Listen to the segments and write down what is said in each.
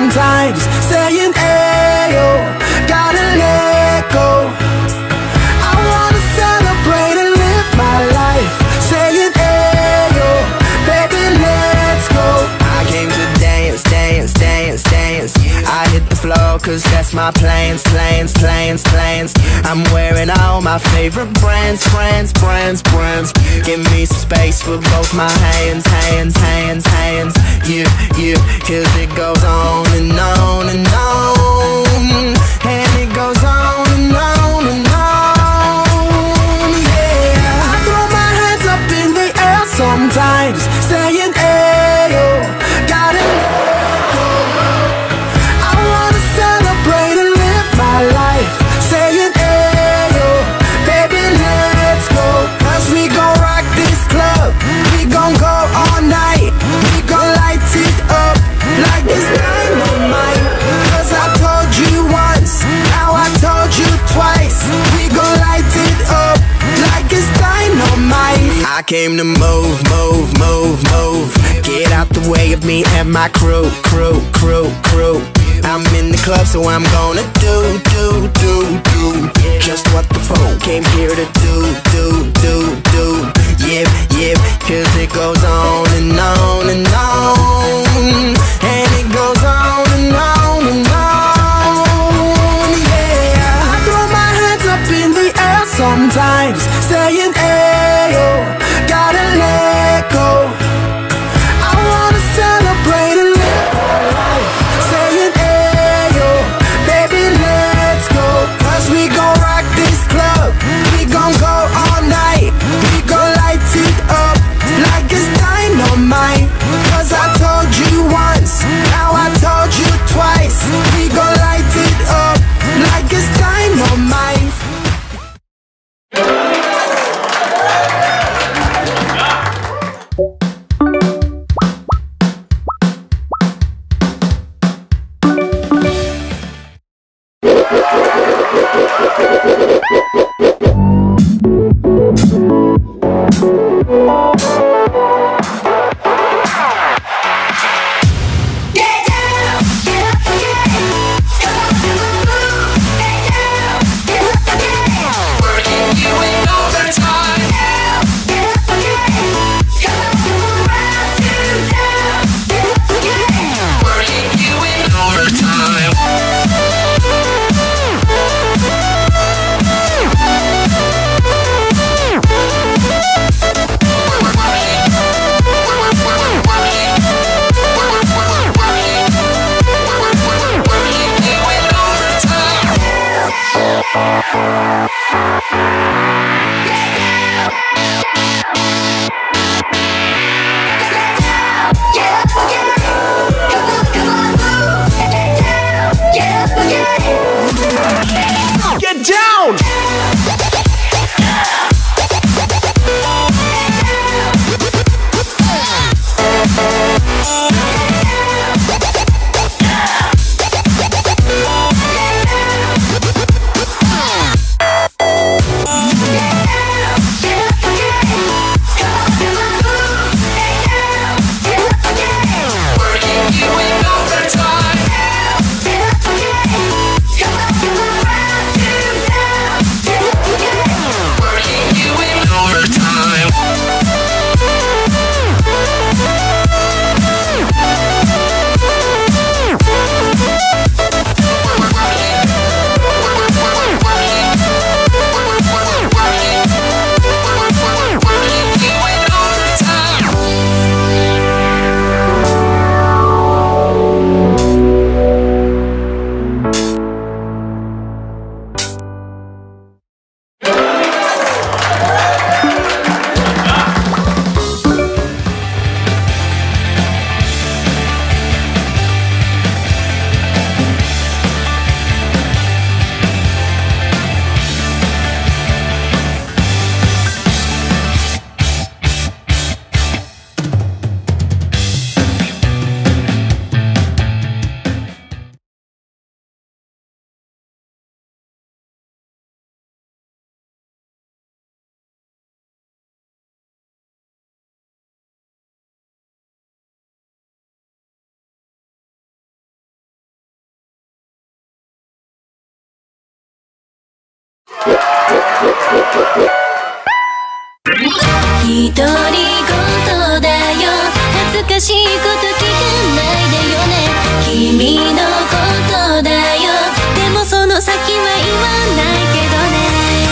sometimes, saying, ayo, gotta let go. I wanna celebrate and live my life, saying, ayo, baby, let's go. I came to dance, dance, dance, dance. I hit the floor cause that's my plans, plans, plans, plans. I'm wearing all my favorite brands, brands, brands, brands. Give me some space for both my hands, hands, hands, hands. Yeah, yeah, cause it goes on and on and on. And it goes on and on and on. Yeah, I throw my hands up in the air sometimes, saying, ayo, gotta let go. I wanna celebrate and live my life, saying, ayo, baby, let's go. Cause we gon' rock this club, we gon' go all night, we gon' light it up like it's dynamite. Cause I told you once, now I told you twice, we gon' light it up like it's dynamite. I came to move, move, move, move. Get out the way of me and my crew, crew, crew, crew. I'm in the club, so I'm gonna do just what the phone came here to do. Yep, yep, cause it goes on and on and on. And it goes on and on and on. Yeah, I throw my hands up in the air sometimes, saying, ayo, gotta let go. I wanna celebrate and live my life, saying, ayo, baby, let's go. Cause we gon' rock this club, we gon' go all night, we gon' light it up like it's dynamite. Cause I told you once, now I told you twice, we gon' light it up like it's dynamite. Get down! 独り言だよ、恥ずかしいこと聞かないでよね。君のことだよ、でもその先は言わないけどね。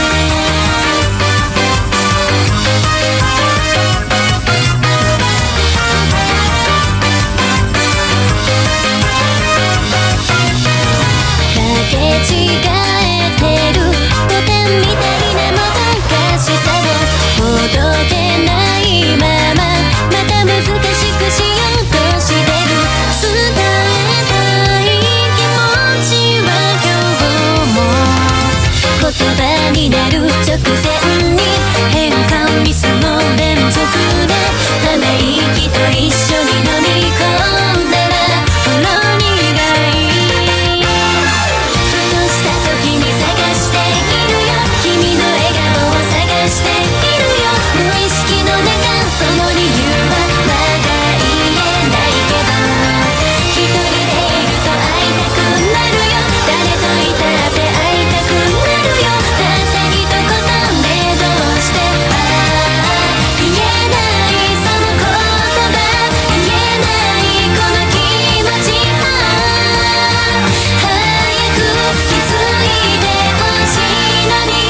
かけ違えてる古典みたいなもどかしさをほどけないまま、また難しくしようとしてる。伝えたい気持ちは今日も言葉になる直前に変換ミスの連続で、ため息と一緒に飲み込んだらほろ苦い。ふとした時に探しているよ、君の笑顔を探しているよ。無意識の中その理由はまだ言えないけど、一人でいると会いたくなるよ、誰といたって会いたくなるよ。たった一言でどうして言えないその言葉、言えないこの気持ち、早く気づいてほしいのに。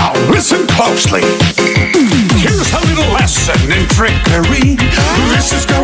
closely. Here's a little lesson in trickery. This is